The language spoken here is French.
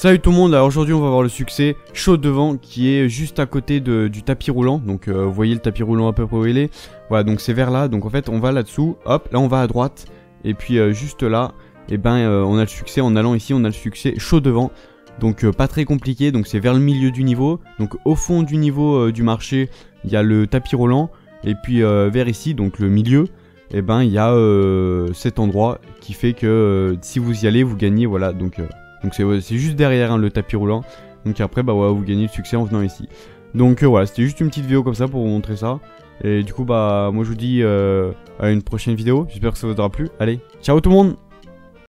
Salut tout le monde, alors aujourd'hui on va voir le succès chaud devant qui est juste à côté du tapis roulant. Donc vous voyez le tapis roulant à peu près où il est. Voilà, donc c'est vers là, donc en fait on va là-dessous, hop, là on va à droite. Et puis juste là, et ben on a le succès en allant ici, on a le succès chaud devant. Donc pas très compliqué, donc c'est vers le milieu du niveau. Donc au fond du niveau du marché, il y a le tapis roulant. Et puis vers ici, donc le milieu, et ben il y a cet endroit qui fait que si vous y allez, vous gagnez, voilà, donc c'est juste derrière hein, le tapis roulant. Donc après bah ouais, vous gagnez le succès en venant ici. Donc voilà, c'était juste une petite vidéo comme ça pour vous montrer ça. Et du coup bah moi je vous dis à une prochaine vidéo. J'espère que ça vous aura plu. Allez, ciao tout le monde.